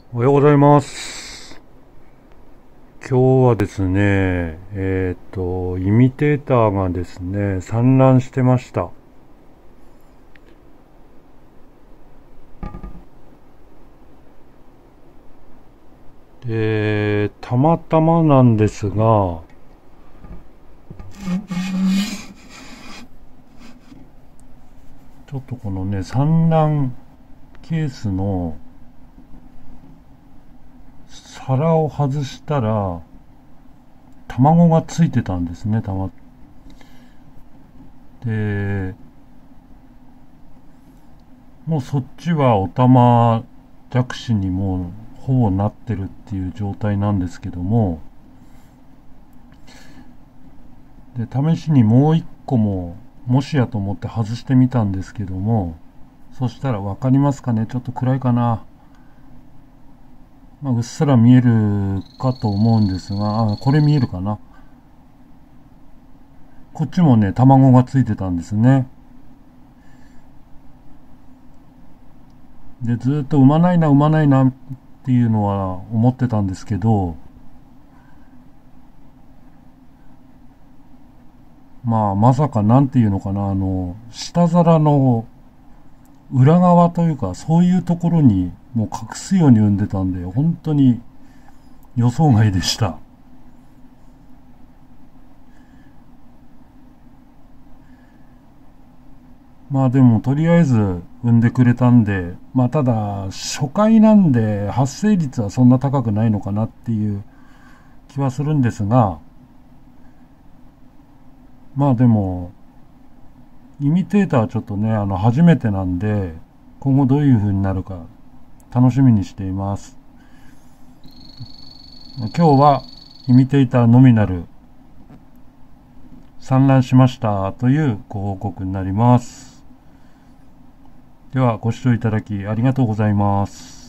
おはようございます。今日はですね、イミテーターがですね、産卵してました。で、たまたまなんですが、ちょっとこのね、産卵ケースの皿を外したら、卵がついてたんですね、で、もうそっちはオタマジャクシにもうほぼなってるっていう状態なんですけども、で、試しにもう一個も、もしやと思って外してみたんですけども、そしたらわかりますかね、ちょっと暗いかな。うっすら見えるかと思うんですが、これ見えるかな。こっちもね、卵がついてたんですね。で、ずっと産まないなっていうのは思ってたんですけど、まさかなんていうのかな、下皿の裏側というか、そういうところにもう隠すように産んでたんで、本当に予想外でした。でもとりあえず産んでくれたんで、ただ初回なんで発生率はそんな高くないのかなっていう気はするんですが、でも、イミテーターはちょっとね、初めてなんで、今後どういう風になるか楽しみにしています。今日はイミテーターノミナル産卵しましたというご報告になります。ではご視聴いただきありがとうございます。